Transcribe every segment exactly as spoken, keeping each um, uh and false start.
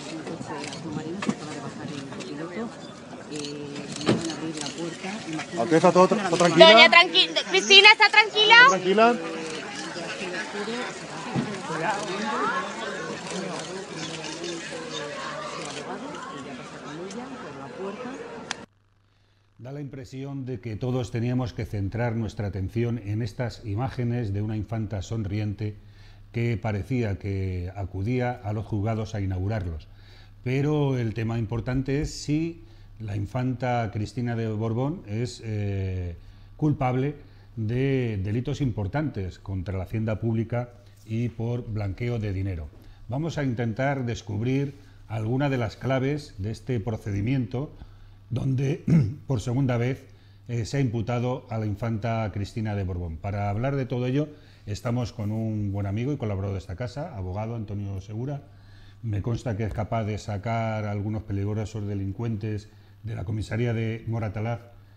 un coche azul marino, se acaba de bajar el copiloto. Eh, le van a abrir la puerta. Imagino ¿Aquí está todo, todo tranquila? Doña, tranquila. Cristina, ¿está tranquila? ¿Tranquila? Da la impresión de que todos teníamos que centrar nuestra atención en estas imágenes de una infanta sonriente que parecía que acudía a los juzgados a inaugurarlos. Pero el tema importante es si la infanta Cristina de Borbón es eh, culpable de delitos importantes contra la hacienda pública y por blanqueo de dinero. Vamos a intentar descubrir alguna de las claves de este procedimiento donde por segunda vez eh, se ha imputado a la infanta Cristina de Borbón. Para hablar de todo ello estamos con un buen amigo y colaborador de esta casa, abogado Antonio Segura. Me consta que es capaz de sacar a algunos peligrosos delincuentes de la comisaría de Moratalaz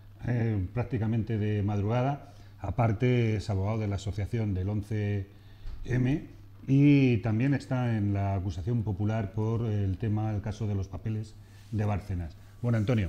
eh, prácticamente de madrugada. Aparte es abogado de la asociación del once eme y también está en la acusación popular por el tema, el caso de los papeles de Bárcenas. Bueno, Antonio,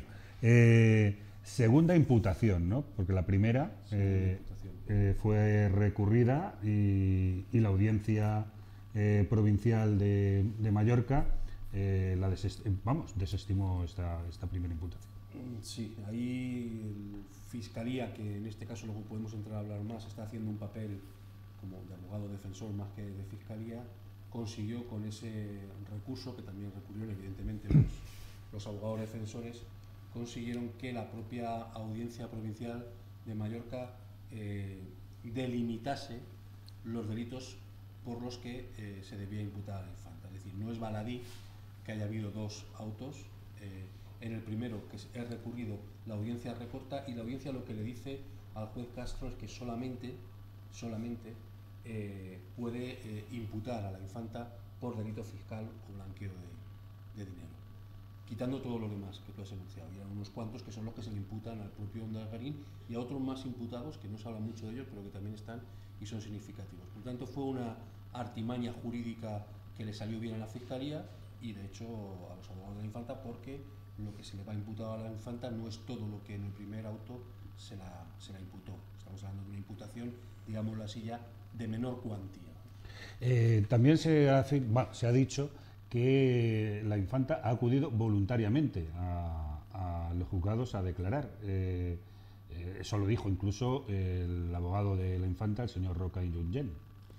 eh, segunda imputación, ¿no? Porque la primera eh, eh, fue recurrida y, y la audiencia eh, provincial de, de Mallorca eh, la desest vamos, desestimó esta, esta primera imputación. Sí, ahí el Fiscalía, que en este caso luego podemos entrar a hablar más, está haciendo un papel como de abogado defensor más que de Fiscalía, consiguió con ese recurso, que también recurrieron evidentemente los, los abogados defensores, consiguieron que la propia Audiencia Provincial de Mallorca eh, delimitase los delitos por los que eh, se debía imputar a la infanta. Es decir, no es baladí que haya habido dos autos. Eh, en el primero, que es recurrido, la audiencia recorta y la audiencia lo que le dice al juez Castro es que solamente, solamente eh, puede eh, imputar a la infanta por delito fiscal o blanqueo de, de dinero, quitando todo lo demás que tú has enunciado. Y hay unos cuantos que son los que se le imputan al propio Ondagarín y a otros más imputados, que no se habla mucho de ellos, pero que también están y son significativos. Por lo tanto, fue una artimaña jurídica que le salió bien a la Fiscalía y, de hecho, a los abogados de la infanta, porque lo que se le va imputado a la infanta no es todo lo que en el primer auto se la, se la imputó. Estamos hablando de una imputación, digámoslo así, ya de menor cuantía. Eh, también se ha, bueno, se ha dicho que la infanta ha acudido voluntariamente a, a los juzgados a declarar. Eh, eh, eso lo dijo incluso el abogado de la infanta, el señor Roca y Junyent.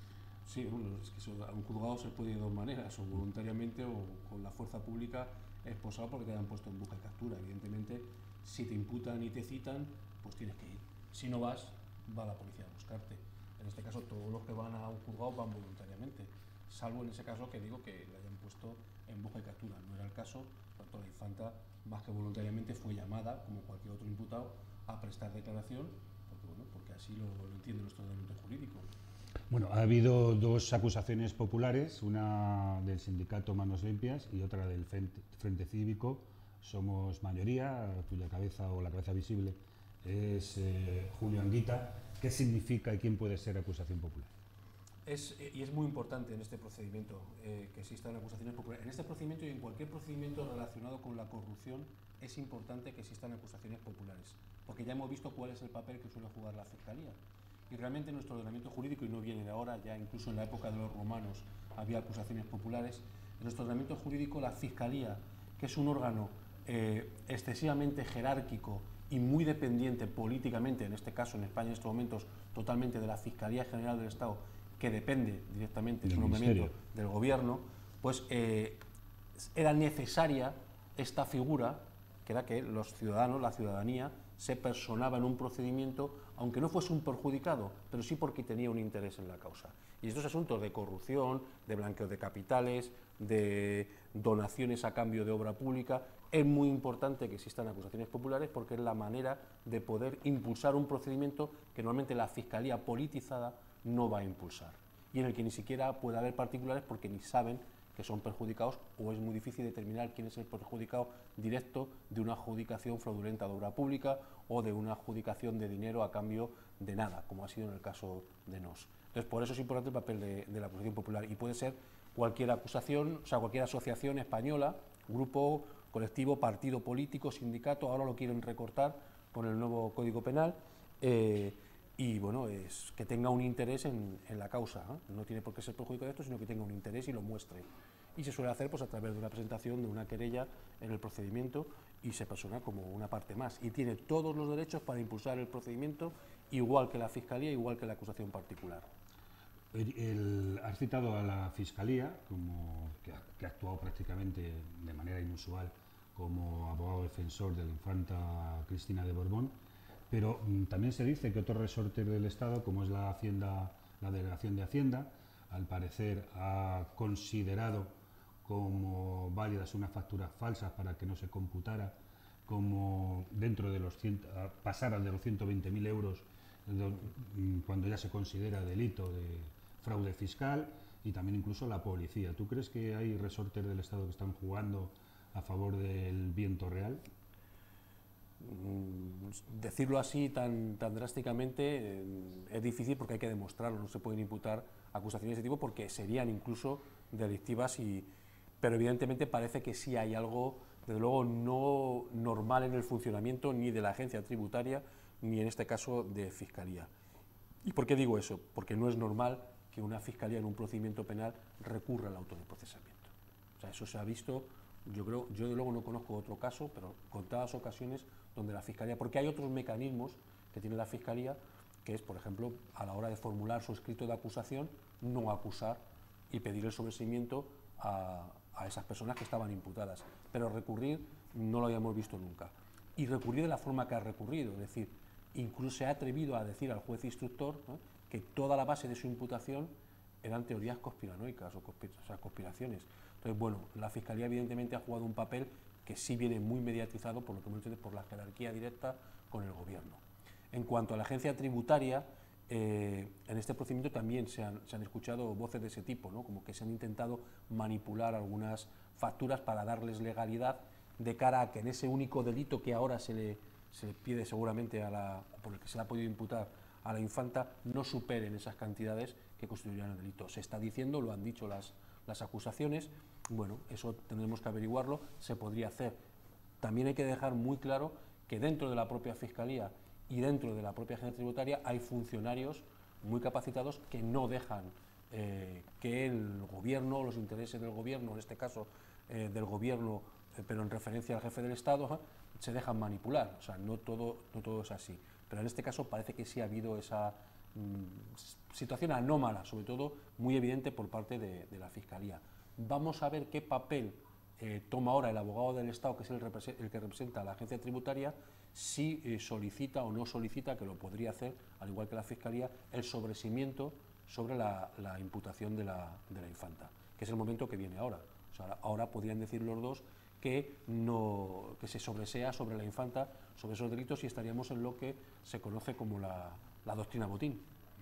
Sí, bueno, es que eso, a un juzgado se puede de dos maneras, o voluntariamente o con la fuerza pública esposado porque te han puesto en busca y captura. Evidentemente, si te imputan y te citan, pues tienes que ir. Si no vas, va la policía a buscarte. En este caso, todos los que van a un juzgado van voluntariamente, salvo en ese caso que digo que le hayan puesto en busca y captura. No era el caso, por tanto, la infanta, más que voluntariamente, fue llamada, como cualquier otro imputado, a prestar declaración, porque, bueno, porque así lo, lo entiende nuestro ordenamiento jurídico. Bueno, ha habido dos acusaciones populares, una del sindicato Manos Limpias y otra del Frente, Frente Cívico Somos Mayoría, cuya cabeza o la cabeza visible es eh, Julio Anguita. ¿Qué significa y quién puede ser acusación popular? Es, y es muy importante en este procedimiento eh, que existan acusaciones populares. En este procedimiento y en cualquier procedimiento relacionado con la corrupción es importante que existan acusaciones populares, porque ya hemos visto cuál es el papel que suele jugar la Fiscalía. Y realmente nuestro ordenamiento jurídico, y no viene de ahora, ya incluso en la época de los romanos había acusaciones populares, en nuestro ordenamiento jurídico la Fiscalía, que es un órgano eh, excesivamente jerárquico y muy dependiente políticamente, en este caso en España en estos momentos, totalmente de la Fiscalía General del Estado, que depende directamente de su nombramiento del gobierno, pues eh, era necesaria esta figura, que era que los ciudadanos, la ciudadanía, se personaba en un procedimiento, aunque no fuese un perjudicado, pero sí porque tenía un interés en la causa. Y estos asuntos de corrupción, de blanqueo de capitales, de donaciones a cambio de obra pública, es muy importante que existan acusaciones populares porque es la manera de poder impulsar un procedimiento que normalmente la Fiscalía politizada no va a impulsar, y en el que ni siquiera puede haber particulares porque ni saben que son perjudicados, o es muy difícil determinar quién es el perjudicado directo de una adjudicación fraudulenta de obra pública o de una adjudicación de dinero a cambio de nada, como ha sido en el caso de Nos. Entonces, por eso es importante el papel de, de la acusación popular, y puede ser cualquier acusación, o sea, cualquier asociación española, grupo, colectivo, partido político, sindicato, ahora lo quieren recortar con el nuevo Código Penal, eh, y bueno, es que tenga un interés en, en la causa, ¿eh? No tiene por qué ser perjudicado de esto, sino que tenga un interés y lo muestre. Y se suele hacer pues a través de una presentación de una querella en el procedimiento y se persona como una parte más. Y tiene todos los derechos para impulsar el procedimiento, igual que la Fiscalía, igual que la acusación particular. El, el, has citado a la Fiscalía, como que ha, que ha actuado prácticamente de manera inusual como abogado defensor de la infanta Cristina de Borbón, pero mm, también se dice que otros resortes del Estado, como es la Hacienda, la Delegación de Hacienda, al parecer ha considerado como válidas unas facturas falsas para que no se computara como dentro de los cien, pasaran de los ciento veinte mil euros de, cuando ya se considera delito de fraude fiscal, y también incluso la policía. ¿Tú crees que hay resortes del Estado que están jugando a favor del viento real? Decirlo así tan, tan drásticamente eh, es difícil porque hay que demostrarlo, no se pueden imputar acusaciones de ese tipo porque serían incluso delictivas, y, pero evidentemente parece que sí hay algo, desde luego, no normal en el funcionamiento ni de la agencia tributaria ni en este caso de Fiscalía. ¿Y por qué digo eso? Porque no es normal que una Fiscalía en un procedimiento penal recurra al auto de procesamiento. O sea, eso se ha visto, yo creo, yo de luego no conozco otro caso, pero contadas ocasiones donde la Fiscalía, porque hay otros mecanismos que tiene la Fiscalía, que es, por ejemplo, a la hora de formular su escrito de acusación, no acusar y pedir el sobreseimiento a, a esas personas que estaban imputadas. Pero recurrir no lo habíamos visto nunca. Y recurrir de la forma que ha recurrido, es decir, incluso se ha atrevido a decir al juez instructor, ¿no?, que toda la base de su imputación eran teorías conspiranoicas o, conspir o sea, conspiraciones. Entonces, bueno, la Fiscalía evidentemente ha jugado un papel que sí viene muy mediatizado, por lo que me entiendes, por la jerarquía directa con el gobierno. En cuanto a la agencia tributaria, eh, en este procedimiento también se han, se han escuchado voces de ese tipo, ¿no?, como que se han intentado manipular algunas facturas para darles legalidad de cara a que en ese único delito que ahora se le, se le pide seguramente a la, por el que se le ha podido imputar a la infanta, no superen esas cantidades que constituirían el delito. Se está diciendo, lo han dicho las, las acusaciones, bueno, eso tendremos que averiguarlo, se podría hacer. También hay que dejar muy claro que dentro de la propia Fiscalía y dentro de la propia agencia tributaria hay funcionarios muy capacitados que no dejan eh, que el gobierno, los intereses del gobierno, en este caso eh, del gobierno, eh, pero en referencia al jefe del Estado, ¿eh?, se dejan manipular. O sea, no todo, no todo es así. Pero en este caso parece que sí ha habido esa mmm, situación anómala, sobre todo muy evidente por parte de, de la Fiscalía. Vamos a ver qué papel eh, toma ahora el abogado del Estado, que es el, el que representa a la agencia tributaria, si eh, solicita o no solicita, que lo podría hacer, al igual que la Fiscalía, el sobreseimiento sobre la, la imputación de la, de la infanta, que es el momento que viene ahora. O sea, ahora podrían decir los dos que, no, que se sobresea sobre la infanta, sobre esos delitos, y estaríamos en lo que se conoce como la, la doctrina Botín.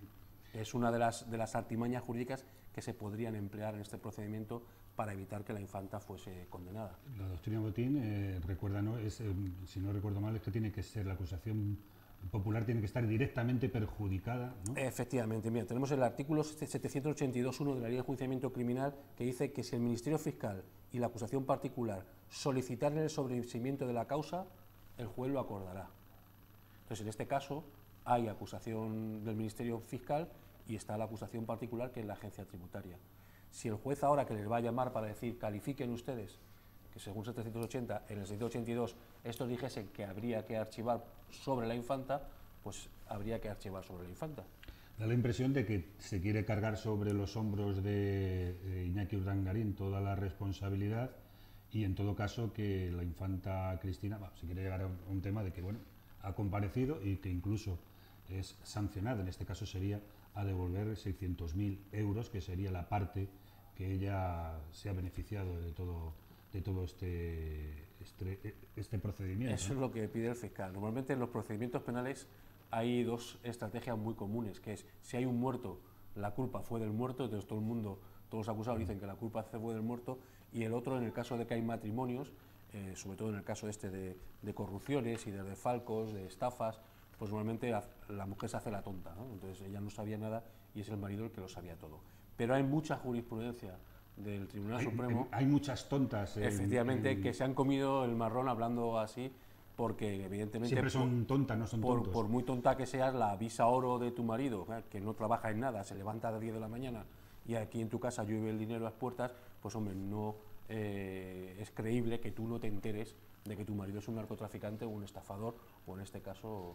Es una de las, de las artimañas jurídicas que se podrían emplear en este procedimiento para evitar que la infanta fuese condenada. La doctrina Botín, eh, recuerda, ¿no?, es, eh, si no recuerdo mal, es que tiene que ser la acusación popular, tiene que estar directamente perjudicada, ¿no? Efectivamente, mira, tenemos el artículo setecientos ochenta y dos punto uno de la Ley de Enjuiciamiento Criminal, que dice que si el Ministerio Fiscal y la acusación particular solicitaran el sobreseimiento de la causa, el juez lo acordará. Entonces, en este caso, hay acusación del Ministerio Fiscal y está la acusación particular, que es la agencia tributaria. Si el juez ahora, que les va a llamar para decir, califiquen ustedes, que según setecientos ochenta, en el setecientos ochenta y dos, estos dijesen que habría que archivar sobre la infanta, pues habría que archivar sobre la infanta. Da la impresión de que se quiere cargar sobre los hombros de eh, Iñaki Urdangarín toda la responsabilidad, y en todo caso que la infanta Cristina, bueno, se quiere llegar a un, a un tema de que, bueno, ha comparecido y que incluso es sancionada, en este caso sería a devolver seiscientos mil euros, que sería la parte que ella se ha beneficiado de todo, de todo este, este, este procedimiento. Eso, ¿no?, es lo que pide el fiscal. Normalmente en los procedimientos penales hay dos estrategias muy comunes, que es, si hay un muerto, la culpa fue del muerto, entonces todo el mundo, todos los acusados dicen que la culpa fue del muerto, y el otro, en el caso de que hay matrimonios, eh, sobre todo en el caso este de, de corrupciones y de defalcos, de estafas, pues normalmente la, la mujer se hace la tonta, ¿no? Entonces ella no sabía nada y es el marido el que lo sabía todo. Pero hay mucha jurisprudencia del Tribunal Hay, Supremo, hay muchas tontas. En, efectivamente, en, que se han comido el marrón hablando así, porque evidentemente... Siempre son por, tontas, no son por, tontos. por muy tonta que seas, la visa oro de tu marido, ¿eh? que no trabaja en nada, se levanta a las diez de la mañana y aquí en tu casa llueve el dinero a las puertas, pues hombre, no eh, es creíble que tú no te enteres de que tu marido es un narcotraficante o un estafador, o en este caso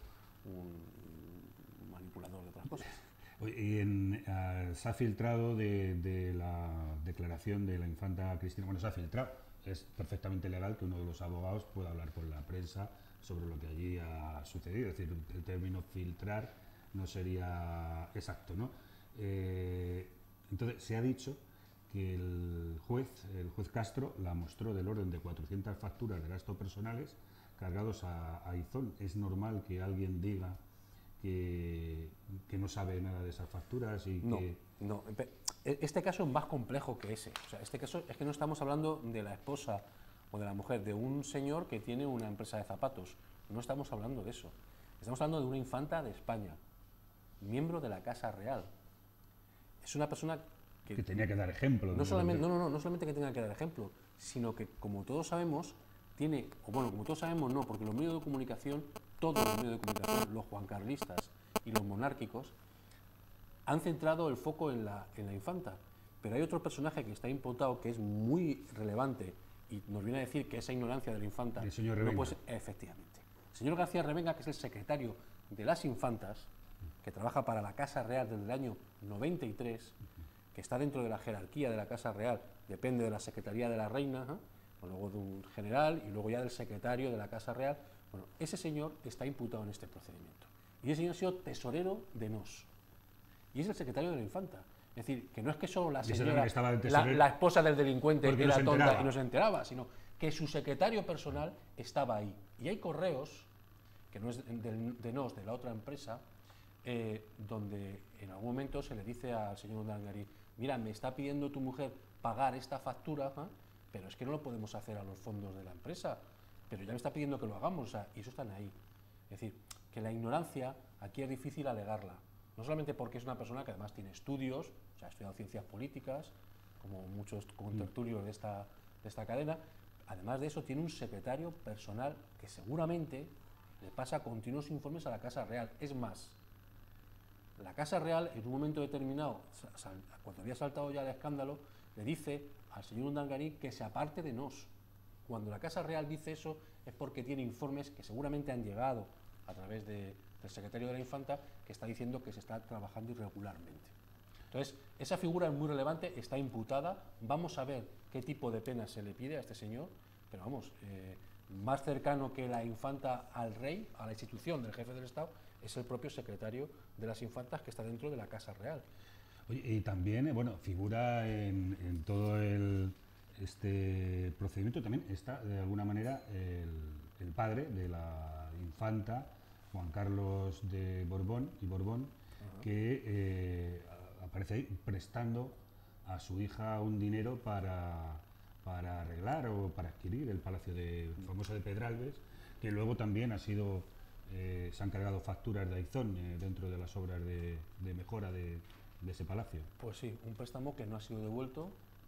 un manipulador de otras cosas. Y en, uh, se ha filtrado de, de la declaración de la infanta Cristina, bueno, se ha filtrado, es perfectamente legal que uno de los abogados pueda hablar con la prensa sobre lo que allí ha sucedido, es decir, el término filtrar no sería exacto, ¿no? Eh, entonces, se ha dicho que el juez, el juez Castro, la mostró del orden de cuatrocientas facturas de gastos personales cargados a, a Izón. Es normal que alguien diga que, que no sabe nada de esas facturas y no, que... No, este caso es más complejo que ese. O sea, este caso es que no estamos hablando de la esposa o de la mujer, de un señor que tiene una empresa de zapatos. No estamos hablando de eso. Estamos hablando de una infanta de España, miembro de la Casa Real. Es una persona que... Que tenía que dar ejemplo. No solamente, no, no, no, no solamente que tenga que dar ejemplo, sino que, como todos sabemos, tiene... O bueno, como todos sabemos, no, porque los medios de comunicación, todos los medios de comunicación, los juancarlistas y los monárquicos, han centrado el foco en la, en la infanta. Pero hay otro personaje que está imputado que es muy relevante y nos viene a decir que esa ignorancia de la infanta... El señor Revenga. No puede ser, efectivamente. El señor García Revenga, que es el secretario de las infantas, que trabaja para la Casa Real desde el año noventa y tres, que está dentro de la jerarquía de la Casa Real, depende de la Secretaría de la Reina, ¿eh? o luego de un general y luego ya del secretario de la Casa Real. Bueno, ese señor está imputado en este procedimiento. Y ese señor ha sido tesorero de Nos. Y es el secretario de la infanta. Es decir, que no es que solo la señora, la, la esposa del delincuente era no tonta y no se enteraba, sino que su secretario personal estaba ahí. Y hay correos, que no es de, de, de Nos, de la otra empresa, eh, donde en algún momento se le dice al señor Urdangarín: mira, me está pidiendo tu mujer pagar esta factura, ¿eh? pero es que no lo podemos hacer a los fondos de la empresa, pero ya me está pidiendo que lo hagamos, o sea, y eso están ahí. Es decir, que la ignorancia aquí es difícil alegarla. No solamente porque es una persona que además tiene estudios, o sea, ha estudiado ciencias políticas, como muchos contertulios de esta, de esta cadena, además de eso tiene un secretario personal que seguramente le pasa continuos informes a la Casa Real. Es más, la Casa Real en un momento determinado, cuando había saltado ya el escándalo, le dice al señor Urdangarín que se aparte de Nos. Cuando la Casa Real dice eso es porque tiene informes que seguramente han llegado a través de... del secretario de la infanta, que está diciendo que se está trabajando irregularmente. Entonces, esa figura es muy relevante, está imputada, vamos a ver qué tipo de pena se le pide a este señor, pero vamos, eh, más cercano que la infanta al rey, a la institución del jefe del Estado, es el propio secretario de las infantas que está dentro de la Casa Real. Oye, y también, bueno, figura en, en todo el, este procedimiento, también está, de alguna manera, el, el padre de la infanta, Juan Carlos de Borbón y Borbón, uh-huh. que eh, aparece ahí prestando a su hija un dinero para, para arreglar o para adquirir el palacio de, famoso de Pedralbes, que luego también ha sido, eh, se han cargado facturas de Aizón eh, dentro de las obras de, de mejora de, de ese palacio. Pues sí, un préstamo que no ha sido devuelto.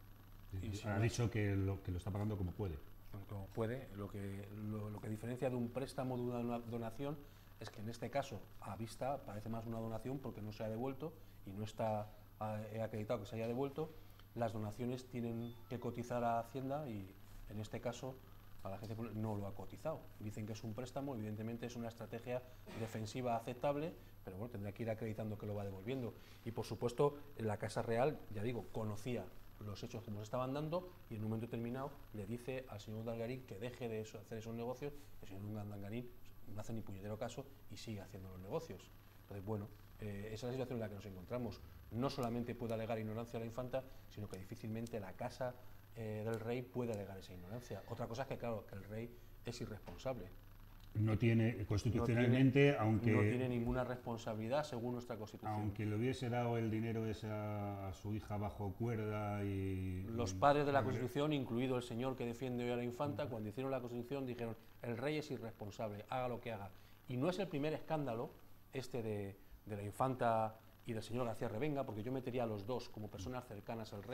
Y y ha dicho que lo, que lo está pagando como puede. Como puede, lo que, lo, lo que diferencia de un préstamo de una donación es que en este caso, a vista, parece más una donación porque no se ha devuelto y no está eh, acreditado que se haya devuelto. Las donaciones tienen que cotizar a Hacienda y en este caso a la agencia no lo ha cotizado. Dicen que es un préstamo, evidentemente es una estrategia defensiva aceptable, pero bueno, tendrá que ir acreditando que lo va devolviendo. Y por supuesto, la Casa Real, ya digo, conocía los hechos como se estaban dando y en un momento determinado le dice al señor Urdangarín que deje de eso, hacer esos negocios. El señor Urdangarín no hace ni puñetero caso y sigue haciendo los negocios. Entonces, bueno, eh, esa es la situación en la que nos encontramos. No solamente puede alegar ignorancia a la infanta, sino que difícilmente la casa eh, del rey puede alegar esa ignorancia. Otra cosa es que, claro, que el rey es irresponsable. No tiene, constitucionalmente, no tiene, aunque... No tiene ninguna responsabilidad según nuestra Constitución. Aunque le hubiese dado el dinero ese a, a su hija bajo cuerda y... Los padres de la Constitución, incluido el señor que defiende hoy a la infanta, cuando hicieron la Constitución dijeron: el rey es irresponsable, haga lo que haga. Y no es el primer escándalo este de, de la infanta y del señor García Revenga, porque yo metería a los dos como personas cercanas al rey, que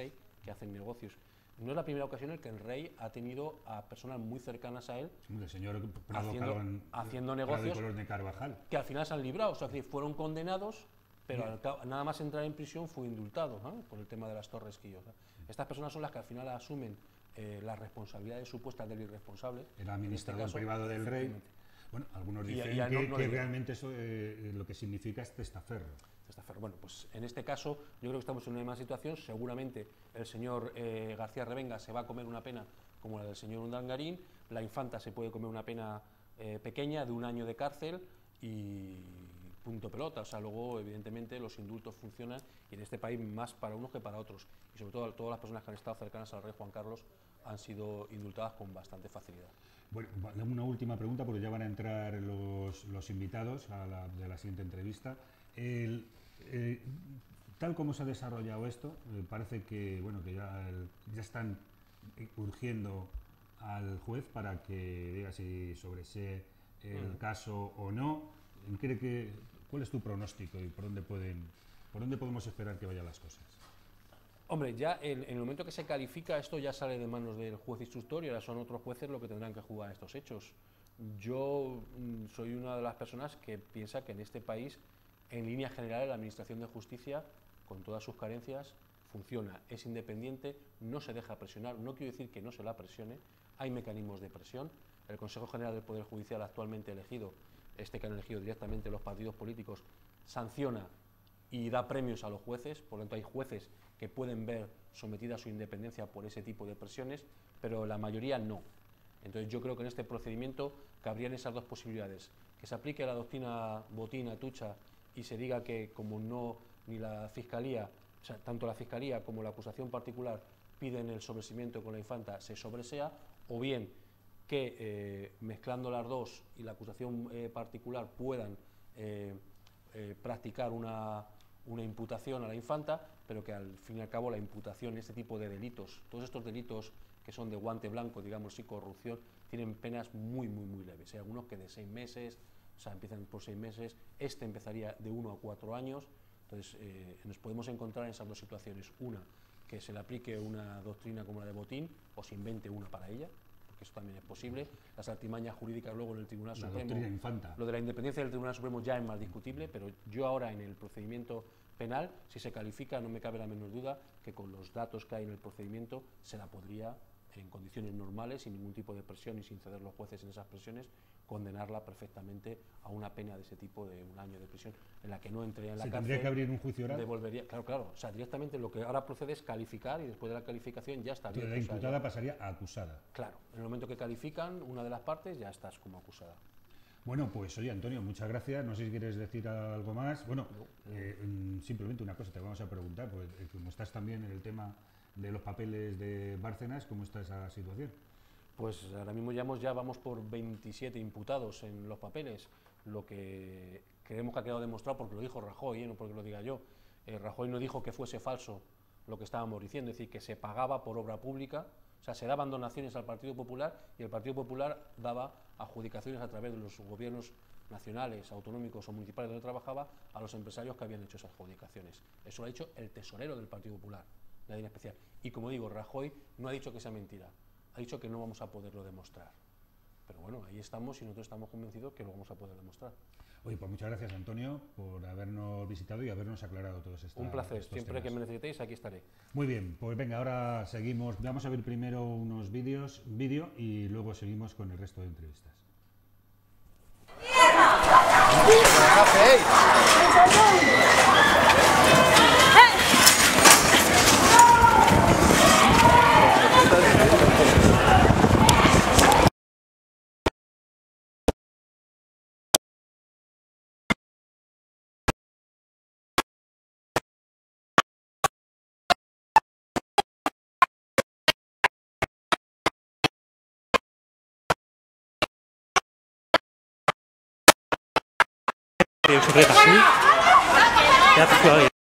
que hacen negocios. No es la primera ocasión en que el rey ha tenido a personas muy cercanas a él el señor Prado haciendo, Calón, haciendo Prado negocios y Colón de Carvajal, que al final se han librado, o sea, que fueron condenados, pero al cabo, nada más entrar en prisión fue indultado, ¿no? Por el tema de las Torres Quillo. ¿no? Estas personas son las que al final asumen eh, las responsabilidades supuestas del irresponsable. Era administrador en este caso, privado del rey. Bueno, algunos Y- dicen y a- que, no- no que le- realmente eso eh, lo que significa es testaferro. Testaferro. Bueno, pues en este caso yo creo que estamos en una misma situación. Seguramente el señor eh, García Revenga se va a comer una pena como la del señor Urdangarín, la infanta se puede comer una pena eh, pequeña de un año de cárcel y punto pelota. O sea, luego evidentemente los indultos funcionan y en este país más para unos que para otros. Y sobre todo todas las personas que han estado cercanas al rey Juan Carlos han sido indultadas con bastante facilidad. Bueno, una última pregunta porque ya van a entrar los, los invitados a la, de la siguiente entrevista. El, eh, tal como se ha desarrollado esto, eh, parece que bueno que ya, el, ya están urgiendo al juez para que diga si sobresee el mm. caso o no. ¿Cree que, ¿Cuál es tu pronóstico y por dónde pueden, por dónde podemos esperar que vayan las cosas? Hombre, ya en, en el momento que se califica esto ya sale de manos del juez instructor y ahora son otros jueces los que tendrán que jugar estos hechos. Yo mm, soy una de las personas que piensa que en este país, en línea general, la Administración de Justicia, con todas sus carencias, funciona, es independiente, no se deja presionar, no quiero decir que no se la presione, hay mecanismos de presión. El Consejo General del Poder Judicial actualmente elegido, este que han elegido directamente los partidos políticos, sanciona y da premios a los jueces, por lo tanto hay jueces que pueden ver sometida su independencia por ese tipo de presiones, pero la mayoría no. Entonces yo creo que en este procedimiento cabrían esas dos posibilidades, que se aplique la doctrina Botín, Atucha y se diga que como no ni la Fiscalía, o sea, tanto la Fiscalía como la acusación particular piden el sobreseimiento con la infanta, se sobresea, o bien que eh, mezclando las dos y la acusación eh, particular puedan eh, eh, practicar una, una imputación a la infanta, pero que al fin y al cabo la imputación, este tipo de delitos, todos estos delitos que son de guante blanco, digamos, y corrupción, tienen penas muy, muy, muy leves. Hay algunos que de seis meses, o sea, empiezan por seis meses, este empezaría de uno a cuatro años, entonces eh, nos podemos encontrar en esas dos situaciones, una, que se le aplique una doctrina como la de Botín, o se invente una para ella, porque eso también es posible. Las artimañas jurídicas luego en el Tribunal la Supremo, infanta. Lo de la independencia del Tribunal Supremo ya es más discutible, pero yo ahora en el procedimiento penal, si se califica, no me cabe la menor duda que con los datos que hay en el procedimiento se la podría, en condiciones normales, sin ningún tipo de presión y sin ceder los jueces en esas presiones, condenarla perfectamente a una pena de ese tipo de un año de prisión, en la que no entraría en la ¿Se cárcel. tendría que abrir un juicio oral? Devolvería, claro, claro, o sea, directamente lo que ahora procede es calificar y después de la calificación ya está bien. La imputada o sea, ya, pasaría a acusada. Claro, en el momento que califican una de las partes ya estás como acusada. Bueno, pues oye, Antonio, muchas gracias. No sé si quieres decir algo más. Bueno, no, no. Eh, simplemente una cosa te vamos a preguntar, pues eh, como estás también en el tema de los papeles de Bárcenas, ¿cómo está esa situación? Pues ahora mismo ya, hemos, ya vamos por veintisiete imputados en los papeles, lo que creemos que ha quedado demostrado porque lo dijo Rajoy, ¿eh? No porque lo diga yo. Eh, Rajoy no dijo que fuese falso lo que estábamos diciendo, es decir, que se pagaba por obra pública, o sea, se daban donaciones al Partido Popular y el Partido Popular daba adjudicaciones a través de los gobiernos nacionales, autonómicos o municipales donde trabajaba a los empresarios que habían hecho esas adjudicaciones. Eso lo ha dicho el tesorero del Partido Popular, nadie en especial. Y como digo, Rajoy no ha dicho que sea mentira, ha dicho que no vamos a poderlo demostrar. Pero bueno, ahí estamos y nosotros estamos convencidos que lo vamos a poder demostrar. Oye, pues muchas gracias, Antonio, por habernos visitado y habernos aclarado todos estos temas. Un placer, siempre temas. que me necesitéis, aquí estaré. Muy bien, pues venga, ahora seguimos. Vamos a ver primero unos vídeos, vídeo y luego seguimos con el resto de entrevistas. Je vais passer. Et après, tu arrives.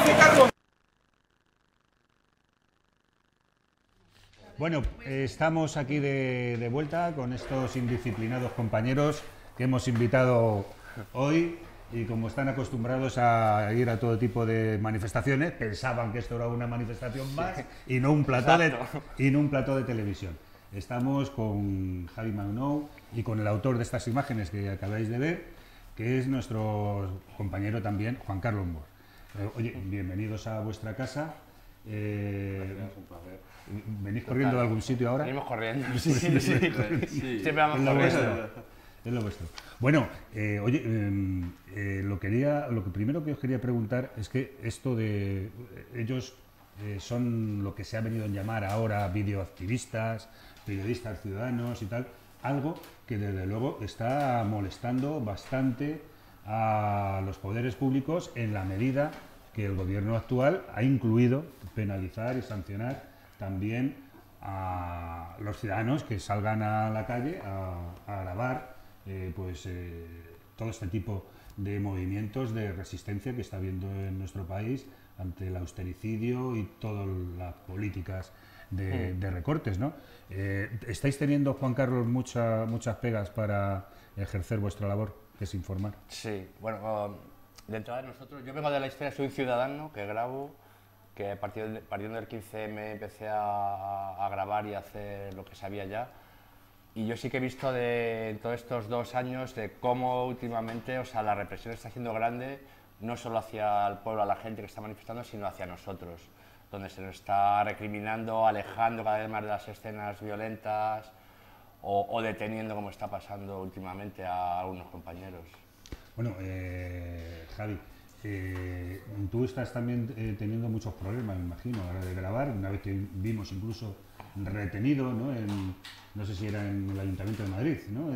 Bueno, eh, estamos aquí de, de vuelta con estos indisciplinados compañeros que hemos invitado hoy y como están acostumbrados a ir a todo tipo de manifestaciones, pensaban que esto era una manifestación más y no un plató de, y no un plató de televisión. Estamos con Javi Magnou y con el autor de estas imágenes que acabáis de ver, que es nuestro compañero también, Juan Carlos Moore. Eh, oye, bienvenidos a vuestra casa. Eh, Gracias, un placer. ¿Venís corriendo de algún sitio ahora? Venimos corriendo. Sí, sí, sí. Sí. Siempre vamos Es lo corriendo. vuestro. Es lo vuestro. Bueno, eh, oye, eh, eh, lo, quería, lo que primero que os quería preguntar es que esto de... Ellos eh, son lo que se ha venido a llamar ahora videoactivistas, periodistas ciudadanos y tal, algo que desde luego está molestando bastante a los poderes públicos en la medida que el gobierno actual ha incluido penalizar y sancionar también a los ciudadanos que salgan a la calle a, a grabar eh, pues, eh, todo este tipo de movimientos de resistencia que está habiendo en nuestro país ante el austericidio y todas las políticas de, de recortes, ¿no? Eh, ¿Estáis teniendo, Juan Carlos, mucha, muchas pegas para ejercer vuestra labor, que es informar? Sí, bueno, um, dentro de nosotros, yo vengo de la historia, soy un ciudadano que grabo, que partiendo, partiendo del quince eme empecé a, a grabar y a hacer lo que sabía ya. Y yo sí que he visto de, en todos estos dos años de cómo últimamente, o sea, la represión está siendo grande, no solo hacia el pueblo, a la gente que está manifestando, sino hacia nosotros, donde se nos está recriminando, alejando cada vez más de las escenas violentas o, o deteniendo, como está pasando últimamente, a algunos compañeros. Bueno, eh, Javi, eh, tú estás también eh, teniendo muchos problemas, me imagino, a la hora de grabar. Una vez que vimos incluso retenido, ¿no? En, no sé si era en el Ayuntamiento de Madrid, ¿no?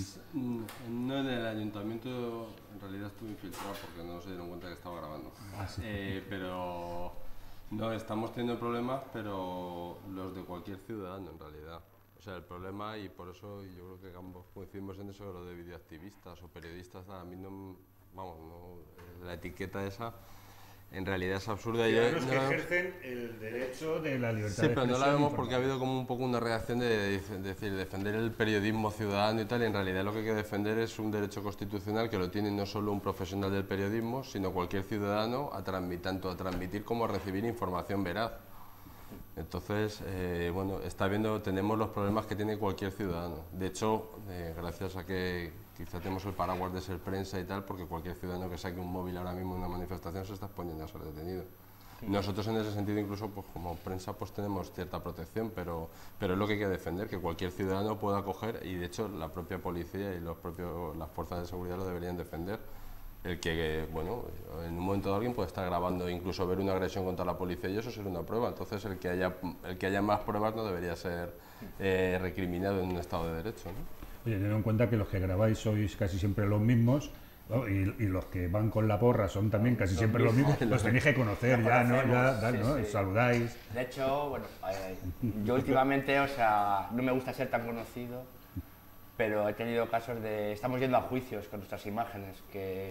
En... No en el Ayuntamiento, en realidad estuve infiltrado porque no se dieron cuenta que estaba grabando. Ah, sí. eh, pero no, estamos teniendo problemas, pero los de cualquier ciudadano en realidad. O sea, el problema, y por eso yo creo que ambos coincidimos en eso, lo de videoactivistas o periodistas, a mí no, vamos, no, la etiqueta esa en realidad es absurda. Y yo, los no, que ejercen el derecho de la libertad sí, de pero no la expresión vemos e porque ha habido como un poco una reacción de, de, de decir, defender el periodismo ciudadano y tal, y en realidad lo que hay que defender es un derecho constitucional que lo tiene no solo un profesional del periodismo, sino cualquier ciudadano, a transmitir, tanto a transmitir como a recibir información veraz. Entonces, eh, bueno, está viendo, tenemos los problemas que tiene cualquier ciudadano. De hecho, eh, gracias a que quizá tenemos el paraguas de ser prensa y tal, porque cualquier ciudadano que saque un móvil ahora mismo en una manifestación se está exponiendo a ser detenido. Nosotros en ese sentido incluso pues, como prensa pues tenemos cierta protección, pero, pero es lo que hay que defender, que cualquier ciudadano pueda coger, y de hecho la propia policía y los propios, las fuerzas de seguridad lo deberían defender. El que, bueno, en un momento dado alguien puede estar grabando, incluso ver una agresión contra la policía y eso será una prueba. Entonces el que haya, el que haya más pruebas no debería ser eh, recriminado en un Estado de Derecho, ¿no? Oye, teniendo en cuenta que los que grabáis sois casi siempre los mismos, ¿no? y, y los que van con la porra son también casi Los siempre los mismos. mismos, los tenéis que conocer ya, ¿no? Ya, tal, Sí, ¿no? sí. Y saludáis. De hecho, bueno, eh, yo últimamente, o sea, no me gusta ser tan conocido, pero he tenido casos de... Estamos yendo a juicios con nuestras imágenes, que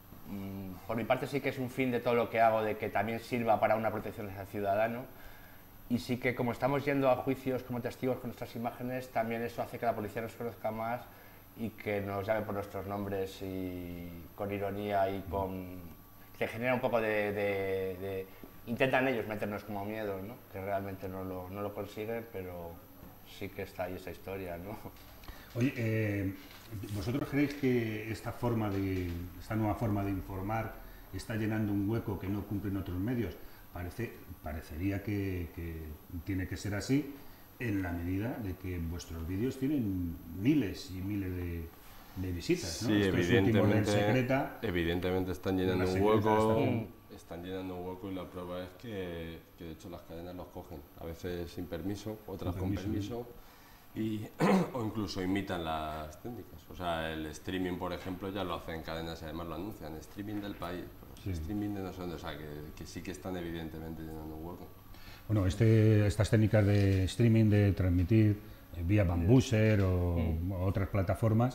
mm, por mi parte sí que es un fin de todo lo que hago, de que también sirva para una protección al ciudadano. Y sí que como estamos yendo a juicios como testigos con nuestras imágenes, también eso hace que la policía nos conozca más y que nos llame por nuestros nombres y con ironía y con... que genera un poco de... de, de intentan ellos meternos como miedo, ¿no? Que realmente no lo, no lo consiguen, pero sí que está ahí esa historia, ¿no? Oye, eh, ¿vosotros creéis que esta forma de, esta nueva forma de informar está llenando un hueco que no cumplen otros medios? Parece, parecería que, que tiene que ser así en la medida de que vuestros vídeos tienen miles y miles de, de visitas, ¿no? Sí, Estos últimos de evidentemente, Secreta, evidentemente están llenando Las un secretas hueco, también. están llenando un hueco y la prueba es que, que de hecho las cadenas los cogen, a veces sin permiso, otras Sin con permiso, permiso, y, o incluso imitan las técnicas. O sea, el streaming, por ejemplo, ya lo hacen cadenas y además lo anuncian, streaming del país, pues, Sí. streaming de no sé dónde, o sea, que, que sí que están evidentemente llenando un hueco. bueno, este, estas técnicas de streaming, de transmitir eh, vía Bambuser o, o otras plataformas,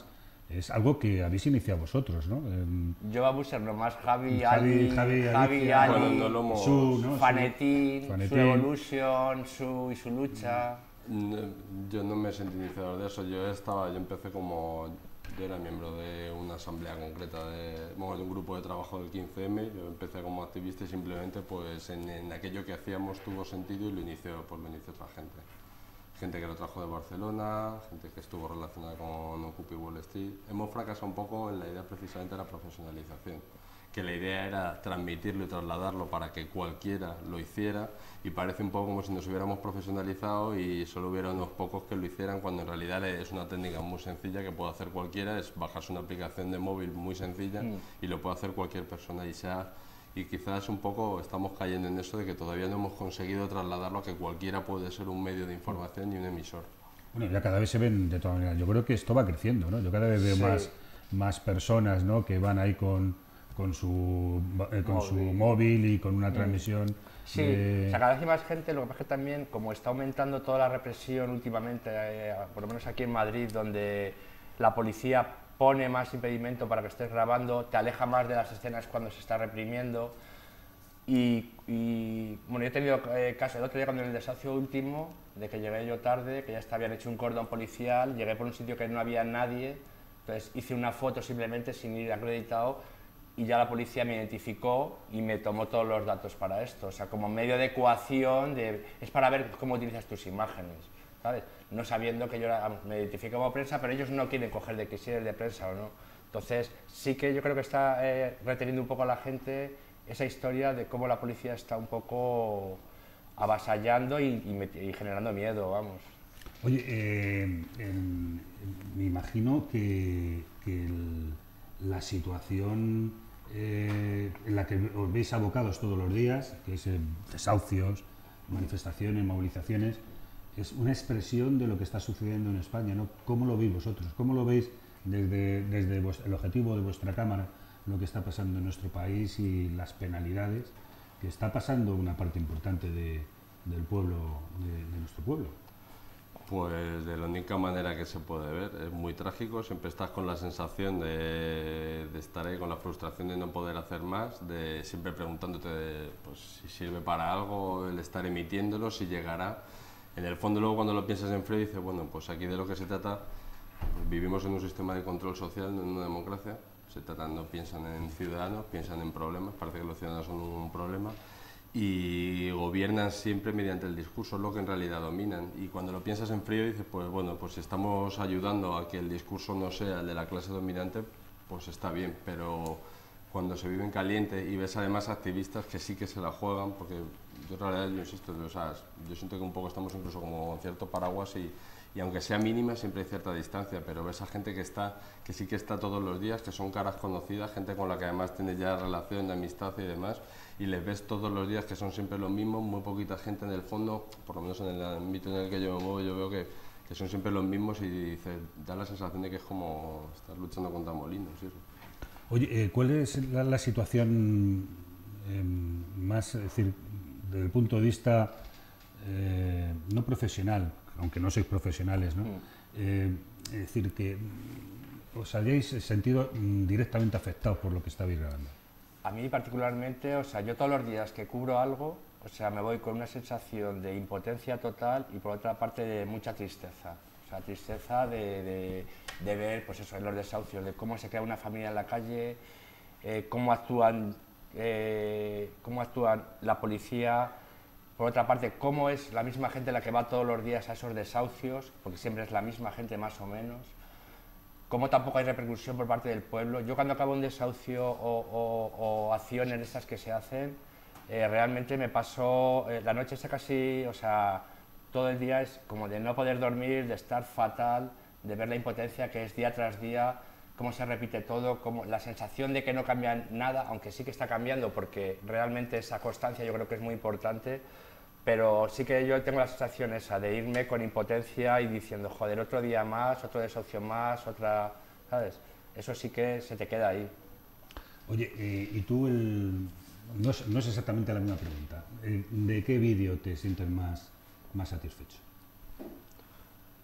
es algo que habéis iniciado vosotros, ¿no? En, Yo a Buser nomás, Javi, Javi, Ali, Javi, Javi, Alicia, Ali, Bueno, no lo hemos- Su, ¿no? Fanetín, Su- su Fanetín. evolución, su, y su lucha. No, yo no me sentí iniciador de eso, yo estaba, yo empecé como, yo era miembro de una asamblea concreta, de, bueno, de un grupo de trabajo del quince eme, yo empecé como activista y simplemente pues en, en aquello que hacíamos tuvo sentido y lo inició, pues lo inició otra gente. Gente que lo trajo de Barcelona, gente que estuvo relacionada con Occupy Wall Street. Hemos fracasado un poco en la idea precisamente de la profesionalización, que la idea era transmitirlo y trasladarlo para que cualquiera lo hiciera, y parece un poco como si nos hubiéramos profesionalizado y solo hubiera unos pocos que lo hicieran, cuando en realidad es una técnica muy sencilla que puede hacer cualquiera, es bajarse una aplicación de móvil muy sencilla Mm. y lo puede hacer cualquier persona, y sea, y quizás un poco estamos cayendo en eso de que todavía no hemos conseguido trasladarlo a que cualquiera puede ser un medio de información y un emisor. Bueno, ya cada vez se ven de todas maneras. Yo creo que esto va creciendo, ¿no? Yo cada vez veo Sí. más, más personas, ¿no? Que van ahí con, con, su, eh, con su Móvil. móvil y con una transmisión. Sí, de- o sea, cada vez hay más gente, lo que pasa es que también, como está aumentando toda la represión últimamente, eh, por lo menos aquí en Madrid, donde la policía pone más impedimento para que estés grabando, te aleja más de las escenas cuando se está reprimiendo. Y, y, bueno, yo he tenido eh, caso el otro día cuando en el desahucio último, de que llegué yo tarde, que ya está- habían hecho un cordón policial, llegué por un sitio que no había nadie, entonces hice una foto simplemente sin ir acreditado y ya la policía me identificó y me tomó todos los datos para esto, o sea, como medio de coacción, de, es para ver cómo utilizas tus imágenes, ¿sabes? No sabiendo que yo era, me identifico como prensa, pero ellos no quieren coger de que si eres de prensa o no. Entonces, sí que yo creo que está eh, reteniendo un poco a la gente esa historia de cómo la policía está un poco avasallando y, y, met- y generando miedo, vamos. Oye, eh, en- me imagino que, que el- la situación eh, en la que os veis abocados todos los días, que es eh, desahucios, manifestaciones, movilizaciones, es una expresión de lo que está sucediendo en España, ¿no? ¿Cómo lo veis vosotros? ¿Cómo lo veis desde, desde vues- el objetivo de vuestra Cámara, lo que está pasando en nuestro país y las penalidades que está pasando una parte importante de- del pueblo, de, de nuestro pueblo? Pues de la única manera que se puede ver, es muy trágico, siempre estás con la sensación de, de estar ahí con la frustración de no poder hacer más, de siempre preguntándote de, pues, si sirve para algo el estar emitiéndolo, si llegará. En el fondo luego cuando lo piensas en frío dices, bueno, pues aquí de lo que se trata, pues vivimos en un sistema de control social, no en una democracia, se trata, no piensan en ciudadanos, piensan en problemas, parece que los ciudadanos son un problema, y gobiernan siempre mediante el discurso, lo que en realidad dominan. Y cuando lo piensas en frío dices, pues bueno, pues si estamos ayudando a que el discurso no sea el de la clase dominante, pues está bien, pero cuando se vive en caliente y ves además activistas que sí que se la juegan, porque yo en realidad, yo insisto, o sea, yo siento que un poco estamos incluso como en cierto paraguas y, y aunque sea mínima siempre hay cierta distancia, pero ves a gente que está, que sí que está todos los días, que son caras conocidas, gente con la que además tienes ya relación de amistad y demás, y les ves todos los días que son siempre los mismos, muy poquita gente en el fondo, por lo menos en el ámbito en el que yo me muevo, yo veo que, que son siempre los mismos y dice, da la sensación de que es como estar luchando contra molinos. ¿Sí? Oye, eh, ¿cuál es la, la situación eh, más, es decir, desde el punto de vista eh, no profesional, aunque no sois profesionales, ¿no? Mm. Eh, es decir, que mm, os hayáis sentido mm, directamente afectados por lo que estabais grabando? A mí particularmente, o sea, yo todos los días que cubro algo, o sea, me voy con una sensación de impotencia total y por otra parte de mucha tristeza. O sea, tristeza de, de, de ver, pues eso, en los desahucios, de cómo se queda una familia en la calle, eh, cómo actúan, eh, cómo actúan la policía. Por otra parte, cómo es la misma gente la que va todos los días a esos desahucios, porque siempre es la misma gente más o menos. Cómo tampoco hay repercusión por parte del pueblo. Yo cuando acabo un desahucio o, o, o acciones estas que se hacen, eh, realmente me pasó eh, la noche esa casi, o sea, todo el día es como de no poder dormir, de estar fatal, de ver la impotencia que es día tras día, cómo se repite todo, cómo, la sensación de que no cambia nada, aunque sí que está cambiando, porque realmente esa constancia yo creo que es muy importante, pero sí que yo tengo la sensación esa de irme con impotencia y diciendo, joder, otro día más, otro desahucio más, otra, ¿sabes? Eso sí que se te queda ahí. Oye, eh, y tú, el, no, es, no es exactamente la misma pregunta, eh, ¿de qué vídeo te sientes más, más satisfecho?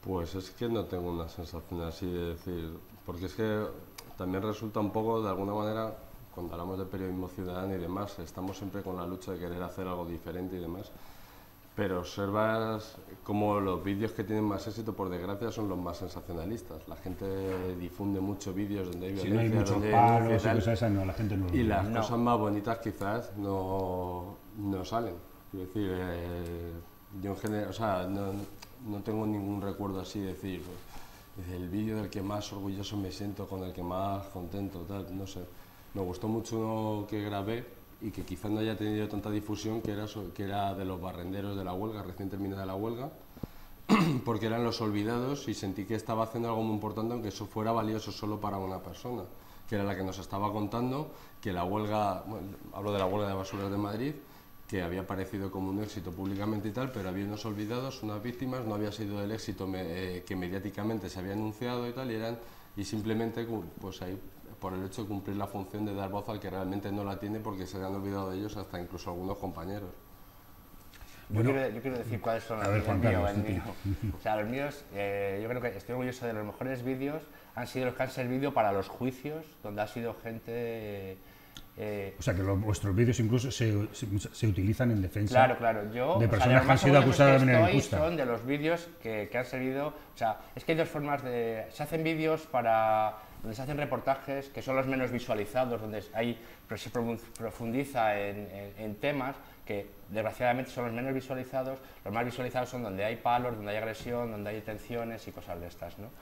Pues es que no tengo una sensación así de decir, porque es que también resulta un poco, de alguna manera, cuando hablamos de periodismo ciudadano y demás, estamos siempre con la lucha de querer hacer algo diferente y demás, pero observas como los vídeos que tienen más éxito, por desgracia, son los más sensacionalistas. La gente difunde muchos vídeos donde hay Si violencia, no hay muchos donde hay palos denuncia y y tal, cosas esas, no, la gente no lo y ve. las No. cosas más bonitas quizás no, no salen. Quiero decir, eh, yo en general, o sea, no, no tengo ningún recuerdo así de decir, pues, el vídeo del que más orgulloso me siento, con el que más contento, tal, no sé. Me gustó mucho uno que grabé y que quizás no haya tenido tanta difusión, que era, so- que era de los barrenderos de la huelga, recién terminada la huelga, porque eran los olvidados y sentí que estaba haciendo algo muy importante, aunque eso fuera valioso solo para una persona, que era la que nos estaba contando que la huelga, bueno, hablo de la huelga de basuras de Madrid, que había parecido como un éxito públicamente y tal, pero había unos olvidados, unas víctimas, no había sido el éxito me- eh, que mediáticamente se había anunciado y tal, y eran, y simplemente cu- pues ahí, por el hecho de cumplir la función de dar voz al que realmente no la tiene, porque se han olvidado de ellos hasta incluso algunos compañeros. Yo, Bueno, quiero, yo quiero decir cuáles son a los ver, míos, Juan el mío, Carlos, el tú, mío. O sea, los míos, eh, yo creo que estoy orgulloso de los mejores vídeos, han sido los que han servido para los juicios, donde ha sido gente... eh, O sea, que lo- vuestros vídeos incluso se, se, se utilizan en defensa Claro, claro. Yo, de o sea, personas los que han más sido orgullosos acusadas de que manera estoy injusta. son de los vídeos que, que han servido. O sea, es que hay dos formas de. Se hacen vídeos para. Donde se hacen reportajes que son los menos visualizados, donde hay, pero se promu- profundiza en, en- en temas que desgraciadamente son los menos visualizados. Los más visualizados son donde hay palos, donde hay agresión, donde hay detenciones y cosas de estas, ¿no?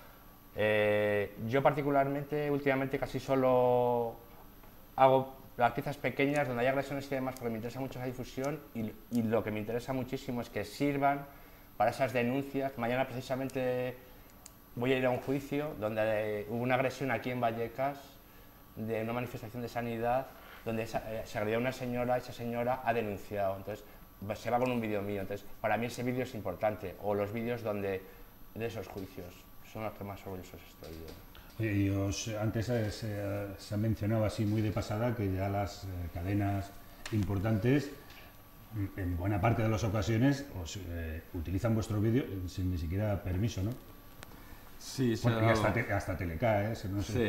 Eh, yo particularmente, últimamente casi solo hago las piezas pequeñas donde hay agresiones y demás porque me interesa mucho esa difusión y, y lo que me interesa muchísimo es que sirvan para esas denuncias. Mañana precisamente voy a ir a un juicio donde eh, hubo una agresión aquí en Vallecas de una manifestación de sanidad donde esa- eh, se agredió a una señora y esa señora ha denunciado. Entonces va- se va con un vídeo mío. Entonces para mí ese vídeo es importante, o los vídeos donde de esos juicios son los que más orgullosos estoy yo. Oye, y os- antes eh, se, se ha mencionado así muy de pasada que ya las eh, cadenas importantes, mm, en buena parte de las ocasiones, os eh, utilizan vuestro vídeo sin ni siquiera permiso, ¿no? Sí, sí. Bueno, y ha hasta, dado- te- hasta Teleca, ¿eh? Se- no sé.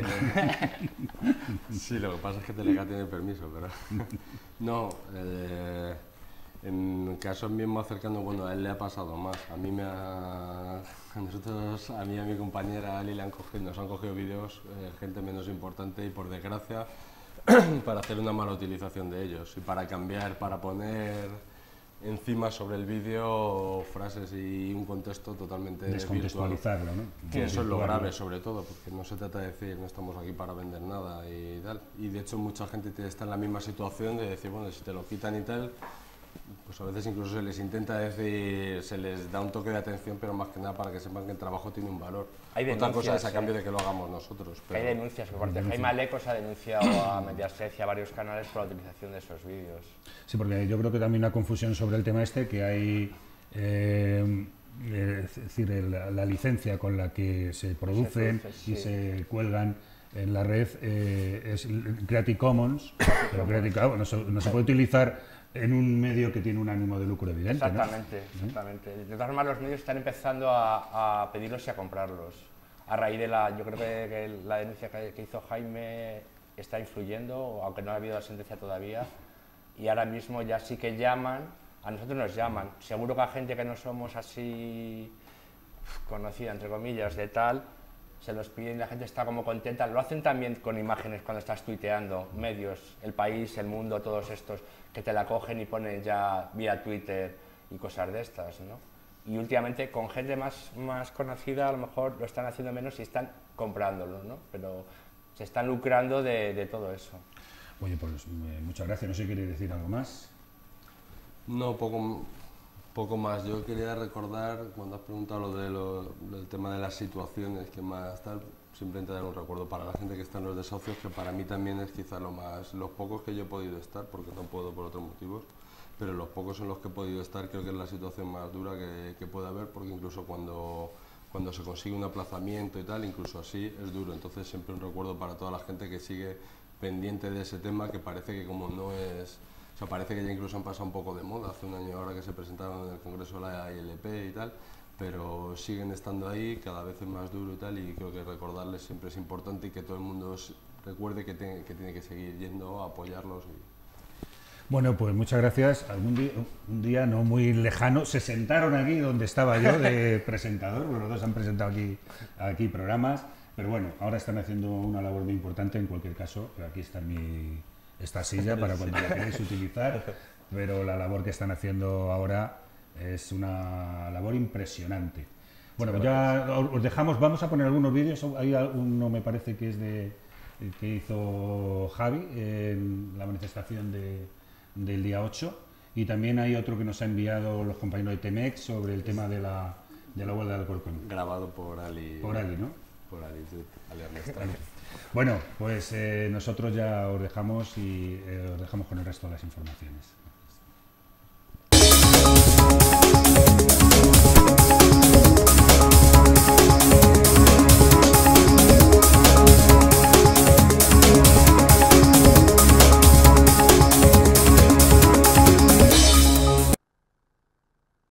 Sí. Sí, lo que pasa es que Teleca tiene permiso, pero no. Eh, en casos mismos cercanos, bueno, a él le ha pasado más. A mí me ha, a nosotros, a mí y a mi compañera Ali le han cogido, nos han cogido vídeos eh, gente menos importante y por desgracia para hacer una mala utilización de ellos y para cambiar, para poner encima sobre el vídeo frases y un contexto totalmente virtual. Descontextualizarlo, ¿no? Que eso es lo Virtual. grave, sobre todo, porque no se trata de decir no estamos aquí para vender nada y tal. Y de hecho mucha gente te- está en la misma situación de decir, bueno, si te lo quitan y tal, pues a veces incluso se les intenta decir, se les da un toque de atención, pero más que nada para que sepan que el trabajo tiene un valor. Hay Otra cosa denuncias, es a cambio eh. de que lo hagamos nosotros. Hay Pero denuncias, por parte de Jaime Alecos ha denunciado a Mediaset y a varios canales por la utilización de esos vídeos. Sí, porque yo creo que también una confusión sobre el tema este, que hay, eh, eh, es decir, el- la, licencia con la que se producen produce, y sí. se cuelgan en la red eh, es el Creative Commons, pero Creative Commons no se, no se puede utilizar en un medio que tiene un ánimo de lucro evidente, ¿no? Exactamente, exactamente. De todas formas, los medios están empezando a, a pedirlos y a comprarlos. A raíz de la, yo creo que, que la denuncia que, que hizo Jaime está influyendo, aunque no ha habido la sentencia todavía, y ahora mismo ya sí que llaman, a nosotros nos llaman. Seguro que a gente que no somos así conocida, entre comillas, de tal, se los piden y la gente está como contenta. Lo hacen también con imágenes cuando estás tuiteando, medios, El País, El Mundo, todos estos, que te la cogen y ponen ya vía Twitter y cosas de estas, ¿no? Y últimamente con gente más, más conocida a lo mejor lo están haciendo menos y están comprándolo, ¿no? Pero se están lucrando de, de todo eso. Oye, pues eh, muchas gracias. No sé si quiere decir algo más. no, poco, poco más. Yo quería recordar, cuando has preguntado lo, de lo del tema de las situaciones que más tal, simplemente dar un recuerdo para la gente que está en los desahucios, que para mí también es quizá lo más, los pocos que yo he podido estar, porque no puedo por otros motivos, pero los pocos en los que he podido estar creo que es la situación más dura que, que puede haber, porque incluso cuando, cuando se consigue un aplazamiento y tal, incluso así es duro. Entonces siempre un recuerdo para toda la gente que sigue pendiente de ese tema, que parece que como no es... O sea, parece que ya incluso han pasado un poco de moda, hace un año ahora que se presentaron en el Congreso de la I L P y tal, pero siguen estando ahí, cada vez es más duro y tal, y creo que recordarles siempre es importante y que todo el mundo recuerde que tiene que, tiene que seguir yendo a apoyarlos. Y... Bueno, pues muchas gracias. Algún día, un día no muy lejano, se sentaron aquí donde estaba yo de presentador, porque los dos han presentado aquí, aquí programas, pero bueno, ahora están haciendo una labor muy importante. En cualquier caso, aquí está mi, esta silla para cuando la queráis utilizar, pero la labor que están haciendo ahora es una labor impresionante. Bueno, ya os dejamos, vamos a poner algunos vídeos, hay uno me parece que es de que hizo Javi en la manifestación de del día ocho, y también hay otro que nos ha enviado los compañeros de Temex sobre el tema de la, de la huelga del Alcorcón. Grabado por Ali. Por Ali, ¿no? Por Ali, sí, Ali Ernesto. Bueno, pues eh, nosotros ya os dejamos y eh, os dejamos con el resto de las informaciones.